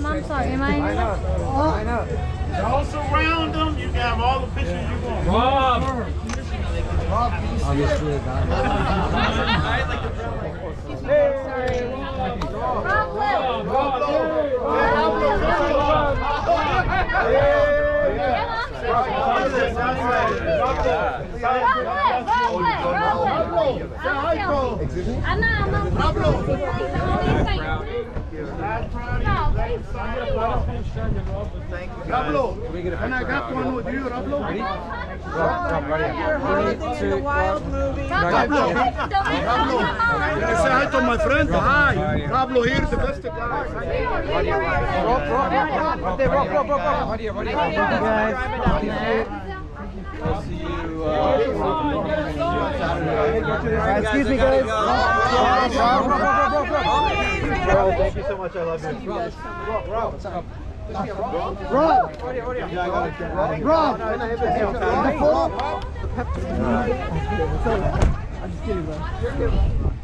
I'm sorry. Am I? I know. Y'all surround them. You can have all the pictures you want. Rob! Rablo, and I got one with you, Rablo. The wild movie. Rablo, say hi to my friend. Hi, Rablo here, the best guy. We'll see you Excuse me, guys. Thank you so much. I love you. Rob. I'm just kidding, bro.